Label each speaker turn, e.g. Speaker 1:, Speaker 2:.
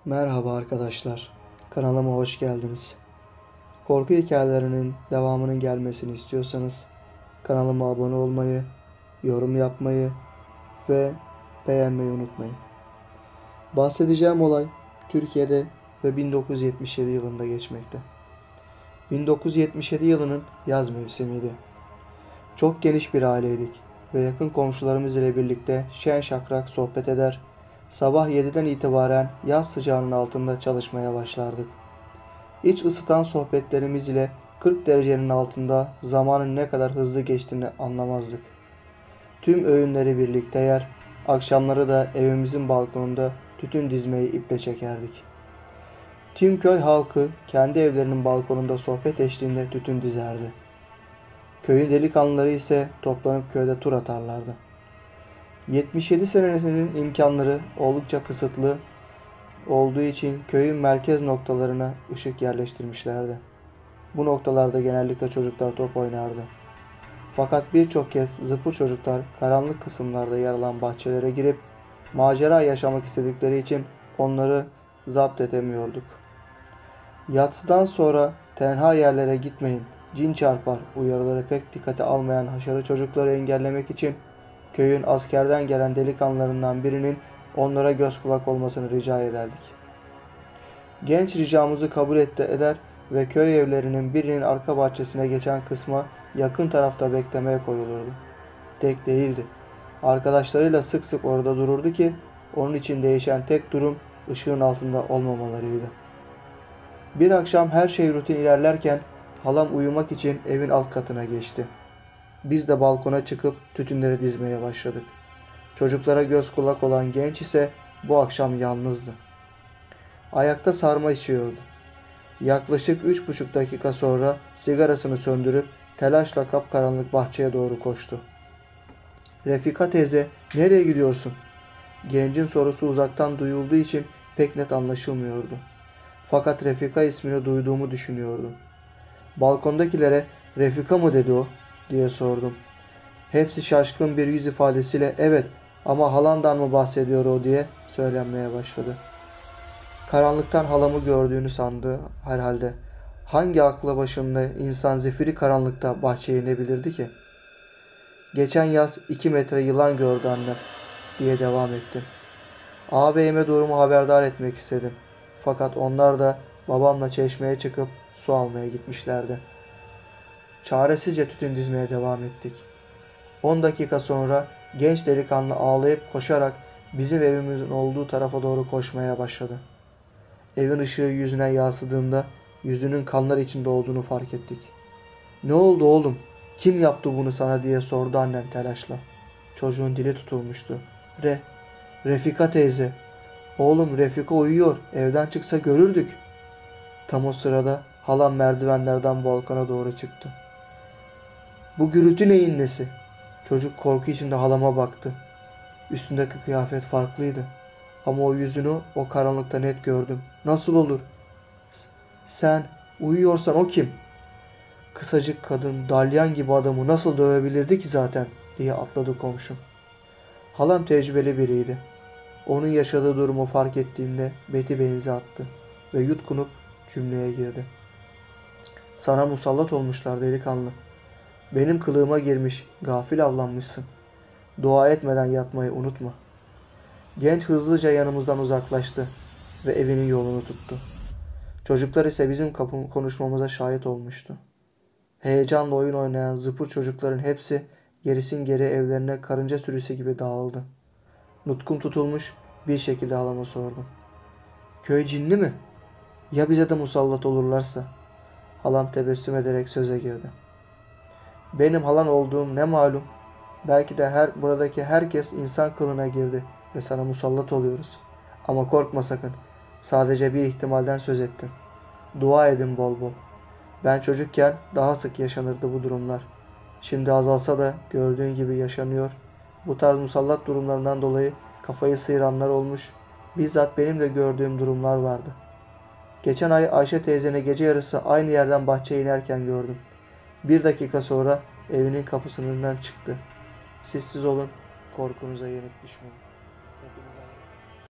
Speaker 1: Merhaba arkadaşlar, kanalıma hoş geldiniz. Korku hikayelerinin devamının gelmesini istiyorsanız kanalıma abone olmayı, yorum yapmayı ve beğenmeyi unutmayın. Bahsedeceğim olay Türkiye'de ve 1977 yılında geçmekte. 1977 yılının yaz mevsimiydi. Çok geniş bir aileydik ve yakın komşularımız ile birlikte şen şakrak sohbet eder, sabah 7'den itibaren yaz sıcağının altında çalışmaya başlardık. İç ısıtan sohbetlerimiz ile 40 derecenin altında zamanın ne kadar hızlı geçtiğini anlamazdık. Tüm öğünleri birlikte yer, akşamları da evimizin balkonunda tütün dizmeyi iple çekerdik. Tüm köy halkı kendi evlerinin balkonunda sohbet eşliğinde tütün dizerdi. Köyün delikanlıları ise toplanıp köyde tur atarlardı. 77 senesinin imkanları oldukça kısıtlı olduğu için köyün merkez noktalarına ışık yerleştirmişlerdi. Bu noktalarda genellikle çocuklar top oynardı. Fakat birçok kez zıpır çocuklar karanlık kısımlarda yer alan bahçelere girip macera yaşamak istedikleri için onları zapt edemiyorduk. Yatsıdan sonra tenha yerlere gitmeyin, cin çarpar uyarıları pek dikkate almayan haşarı çocukları engellemek için köyün askerden gelen delikanlılarından birinin onlara göz kulak olmasını rica ederdik. Genç ricamızı kabul eder ve köy evlerinin birinin arka bahçesine geçen kısma yakın tarafta beklemeye koyulurdu. Tek değildi. Arkadaşlarıyla sık sık orada dururdu ki onun için değişen tek durum ışığın altında olmamalarıydı. Bir akşam her şey rutin ilerlerken halam uyumak için evin alt katına geçti. Biz de balkona çıkıp tütünleri dizmeye başladık. Çocuklara göz kulak olan genç ise bu akşam yalnızdı. Ayakta sarma içiyordu. Yaklaşık 3,5 dakika sonra sigarasını söndürüp telaşla kapkaranlık bahçeye doğru koştu. "Refika teyze, nereye gidiyorsun?" Gencin sorusu uzaktan duyulduğu için pek net anlaşılmıyordu. Fakat Refika ismini duyduğumu düşünüyordum. Balkondakilere "Refika mı dedi o?" diye sordum. Hepsi şaşkın bir yüz ifadesiyle "Evet, ama halandan mı bahsediyor o?" diye söylenmeye başladı. Karanlıktan halamı gördüğünü sandı herhalde. Hangi akla başında insan zifiri karanlıkta bahçeye inebilirdi ki? "Geçen yaz 2 metre yılan gördü annem," diye devam ettim. Ağabeyime durumu haberdar etmek istedim. Fakat onlar da babamla çeşmeye çıkıp su almaya gitmişlerdi. Çaresizce tütün dizmeye devam ettik. 10 dakika sonra genç delikanlı ağlayıp koşarak bizim evimizin olduğu tarafa doğru koşmaya başladı. Evin ışığı yüzüne yansıdığında yüzünün kanlar içinde olduğunu fark ettik. "Ne oldu oğlum? Kim yaptı bunu sana?" diye sordu annem telaşla. Çocuğun dili tutulmuştu. Refika teyze. "Oğlum, Refika uyuyor. Evden çıksa görürdük." Tam o sırada halam merdivenlerden balkona doğru çıktı. "Bu gürültü neyin nesi?" Çocuk korku içinde halama baktı. Üstündeki kıyafet farklıydı. Ama o yüzünü o karanlıkta net gördüm. "Nasıl olur?" Sen uyuyorsan o kim?" "Kısacık kadın dalyan gibi adamı nasıl dövebilirdi ki zaten?" diye atladı komşum. Halam tecrübeli biriydi. Onun yaşadığı durumu fark ettiğinde beti benzi attı ve yutkunup cümleye girdi. "Sana musallat olmuşlar delikanlı. Benim kılığıma girmiş, gafil avlanmışsın. Dua etmeden yatmayı unutma." Genç hızlıca yanımızdan uzaklaştı ve evinin yolunu tuttu. Çocuklar ise bizim konuşmamıza şahit olmuştu. Heyecanla oyun oynayan zıpır çocukların hepsi gerisin geri evlerine karınca sürüsü gibi dağıldı. Nutkum tutulmuş bir şekilde halama sordum. "Köy cinli mi? Ya bize de musallat olurlarsa?" Halam tebessüm ederek söze girdi. "Benim halan olduğum ne malum? Belki de buradaki herkes insan kılığına girdi ve sana musallat oluyoruz. Ama korkma sakın. Sadece bir ihtimalden söz ettim. Dua edin bol bol. Ben çocukken daha sık yaşanırdı bu durumlar. Şimdi azalsa da gördüğün gibi yaşanıyor. Bu tarz musallat durumlarından dolayı kafayı sıyıranlar olmuş. Bizzat benim de gördüğüm durumlar vardı. Geçen ay Ayşe teyzene gece yarısı aynı yerden bahçeye inerken gördüm. 1 dakika sonra evinin kapısının önünden çıktı. Sessiz olun, korkunuza yenik düşmeyin."